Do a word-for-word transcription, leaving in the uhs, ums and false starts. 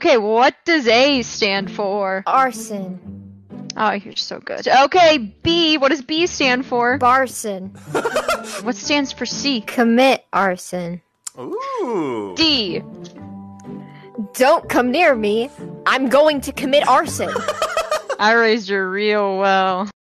Okay, what does A stand for? Arson. Oh, you're so good. Okay, B. What does B stand for? Barson. What stands for C? Commit arson. Ooh. D. Don't come near me. I'm going to commit arson. I raised her real well.